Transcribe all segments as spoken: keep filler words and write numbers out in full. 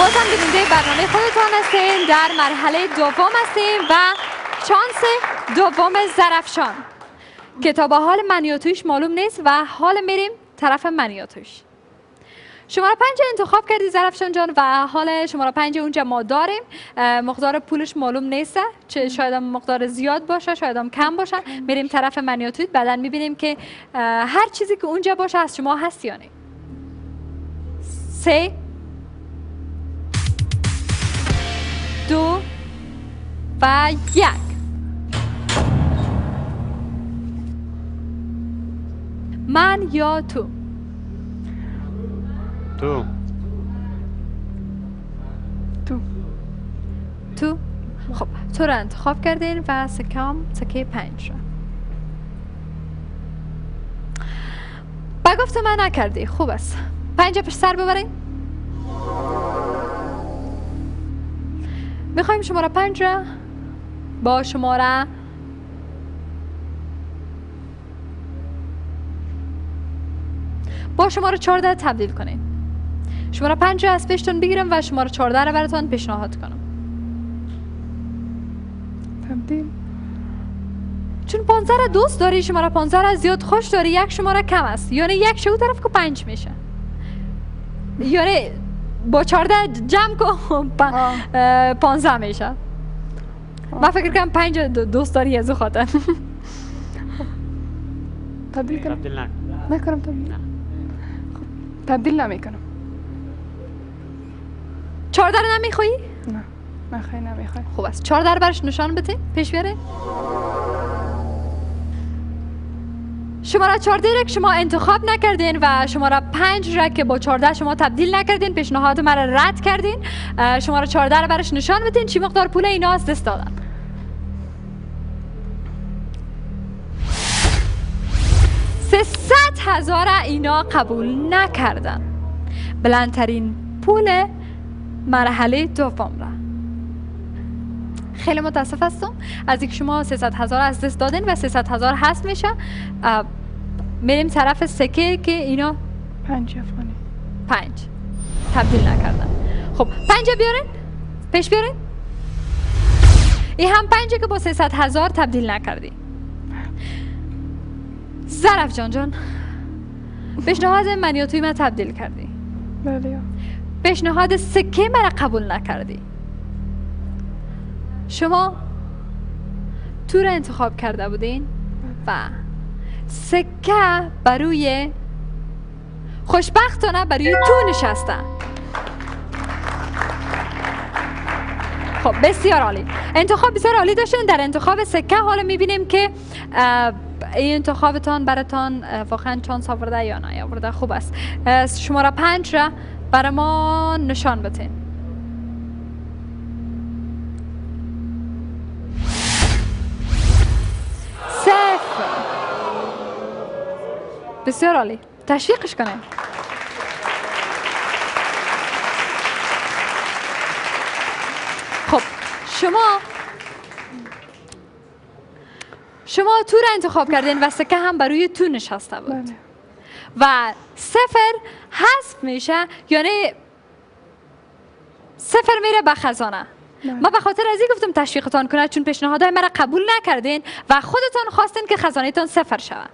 بازم بیننده برنامه خودتان هستین. در مرحله دوم هستیم و شانس دوم زرافشان که تا با حال منی و تویش معلوم نیست و حال میریم طرف منی و تویش. شماره پنج انتخاب کردی زرافشان جان و حال شماره پنج اونجا ما داریم. مقدار پولش معلوم نیست، چه شاید هم مقدار زیاد باشه شاید هم کم باشه. میریم طرف منی و تویت، بعدا میبینیم که هر چیزی که اونجا باشه از شما هست یا نه. سه دو و یک. من یا تو؟ تو تو تو خب تو رو انتخاب کردین و سکم سکه پنج را با گفت من نکردی. خوب است، پنج پشت سر ببرین. میخوایم شماره پنج را با شماره با شماره چهارده تبدیل کنین. شماره پنج را از پیشتون بگیرم و شماره چهارده را براتون پیشنهاد کنم. تبدیل. چون پانزده را دوست داری، شماره پانزده را زیاد خوش داری، یک شماره کم است. یعنی یک شو طرف که پنج میشه. یعنی با چهارده جمع کن پانزده میشه. من فکر کنم پنج دوست داری از او خاطر. تبدیل کنم؟ تبدیل نکن. نکنم تبدیل. تبدیل نمیکنم. چهارده رو نمیخوایی؟ نه نخوای نمیخوای. خوب است، چهارده رو برش نشان بده، پیش بیاره. شماره چهارده را که شما انتخاب نکردین و شماره پنج را که با چهارده شما تبدیل نکردین، پیشنهاد مرا رد کردین. شماره چهارده را برش نشان بدین چی مقدار پول اینا از دست دادن. سیصد هزار اینا قبول نکردن. بلندترین پول مرحله دوم را. خیلی متاسف هستم از اینکه شما سیصد هزار از دست دادین و سیصد هزار هست میشه. میریم طرف سکه که اینا پنج افغانی. پنج تبدیل نکردن. خب پنج بیارین، پیش بیارین. این هم پنجه که با سیصد هزار تبدیل نکردی. زرافشان جان پیشنهاد منی و توی من تبدیل کردی. بله. پیشنهاد سکه مرا قبول نکردی. شما تو را انتخاب کرده بودین و سکه بروی خوشبختانه بروی تو نشسته. خب بسیار عالی، انتخاب بسیار عالی داشتین. در انتخاب سکه حالا میبینیم که این انتخابتان براتان واقعا چانس آورده یا نه آورده. خوب است، شماره پنج را برای ما نشان بتین. صفر. بسیار عالی، تشویقش کنیم. خب شما شما تو را انتخاب کردین و سکه هم بروی تو نشسته بود. بله. و صفر حذف میشه، یعنی صفر میره به خزانه. بله. ما به خاطر از این گفتم تشویقتان کنه، چون پیشنهادهای مرا قبول نکردین و خودتان خواستین که خزانه تان صفر شود.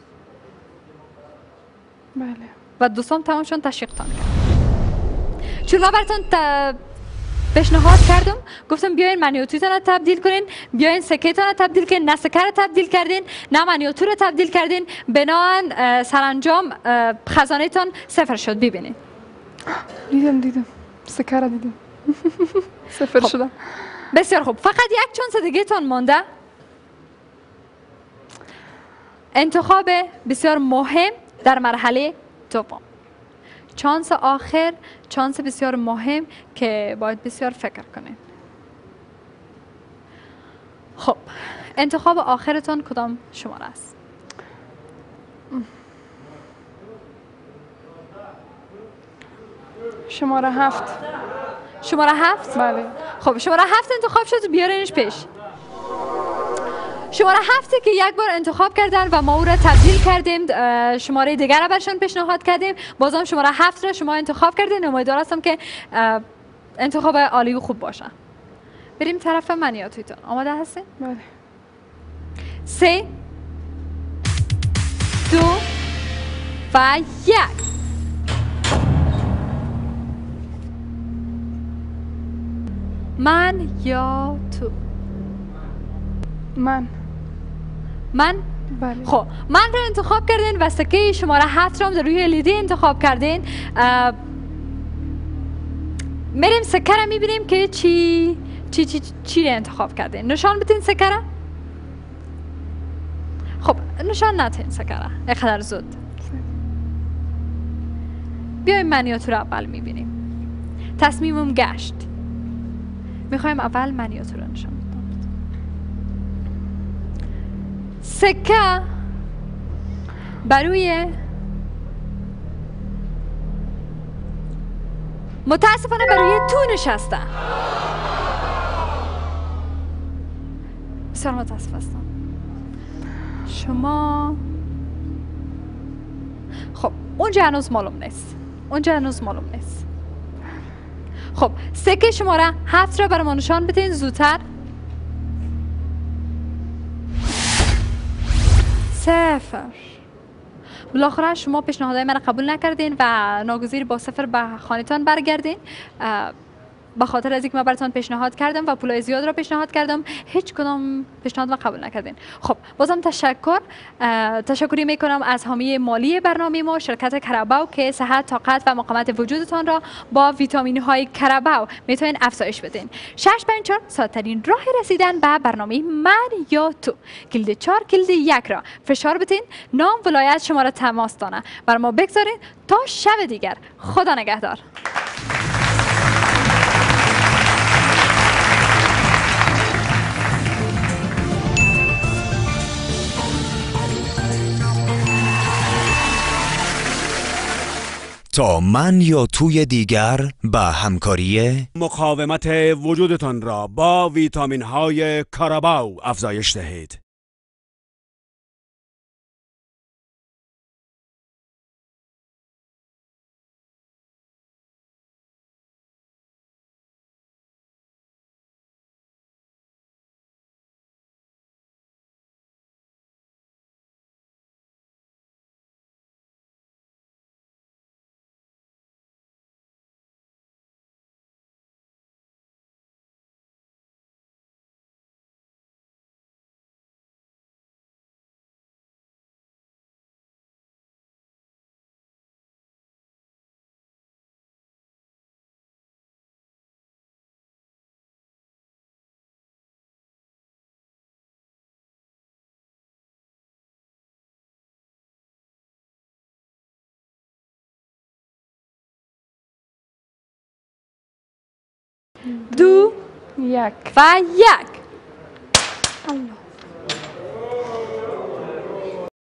بله. و دوستان تمامشون تشویقتان کرد. چون ما براتون ت... پیشنهاد کردم، گفتم بیاین منی و تویتون رو تبدیل کنین، بیاین سکهتون رو تبدیل کنین، نه سکه رو تبدیل کردین نه منی و تو رو تبدیل کردین. بنابراین سرانجام خزانه تان صفر شد. ببینین دیدم دیدم سکه رو دیدم. صفر خب. شدم. بسیار خوب، فقط یک چانس دیگه تان مانده. انتخاب بسیار مهم در مرحله دوم، چانس آخر، چانس بسیار مهم که باید بسیار فکر کنین. خب انتخاب آخرتان کدام شماره است؟ شماره هفت. شماره هفت؟ بله. خب شماره هفت انتخاب شد، بیارینش پیش. شماره هفته که یک بار انتخاب کردن و ما او را تبدیل کردیم، شماره دیگر را برشان پیشنهاد کردیم، بازم شماره هفت را شما انتخاب کردین. امیدوار هستم که انتخاب عالی و خوب باشن. بریم طرف من یا تویتون. آماده هستین؟ بله. سه دو و یک. من یا تو؟ من. من؟ بله. خب من رو انتخاب کردین و سکه شماره هفت رو در روی الیدی انتخاب کردین. میریم سکه رو میبینیم که چی چی چی چی رو انتخاب کردین. نشان بتین سکه رو. خب نشان ندین سکه رو اقدر زود. بیایم منیاتور رو اول میبینیم. تصمیمم گشت. میخوایم اول منیاتور رو نشان بدم. سکه بروی متاسفانه بروی تو نشسته. بسیار متاسف هستم. شما خب اونجا هنوز معلوم نیست. اونجا هنوز معلوم نیست. خب سکه شماره هفت را برای ما نشان بدین زودتر. صفر. بالاخره شما پیشنهادهای من قبول نکردین و ناگزیر با صفر به خانه‌تان برگردین. به خاطر از اینکه من براتون پیشنهاد کردم و پولای زیاد را پیشنهاد کردم، هیچ کدام پیشنهاد ما قبول نکردین. خب بازم تشکر تشکری میکنم از حامی مالی برنامه ما، شرکت کراباو، که صحت، طاقت و مقاومت وجودتان را با ویتامین های کراباو میتونین افزایش بدین. شش پنج چهار ساده‌ترین راه رسیدن به برنامه من یا تو. کلید چهار کلید یک را فشار بدین، نام ولایت شما را تماس دانه بر ما بگذارین. تا شب دیگر، خدا نگهدار. تا من یا توی دیگر به همکاری مقاومت وجودتان را با ویتامین های کراباو افزایش دهید. دو یک و یک. الله.